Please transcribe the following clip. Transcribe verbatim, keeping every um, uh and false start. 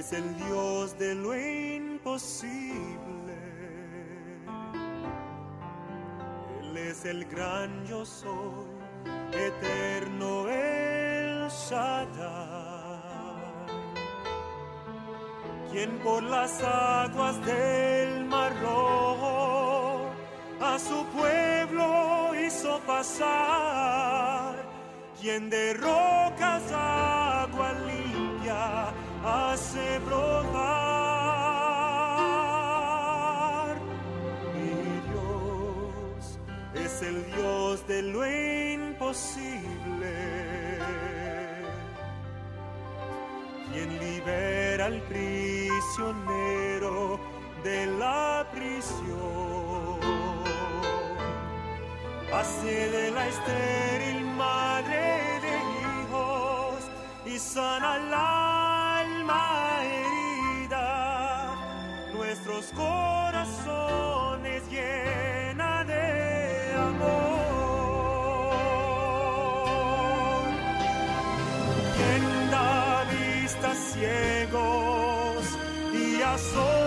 es el Dios de lo imposible. Él es el gran yo soy, eterno el Shaddai, quien por las aguas del Mar Rojo a su pueblo hizo pasar, quien de rocas agua limpia hace brotar. Mi Dios es el Dios de lo imposible, quien libera al prisionero de la prisión, hace de la estéril madre de hijos y sana el alma herida, nuestros corazones llena de amor. Quien da vista a ciegos y a sordos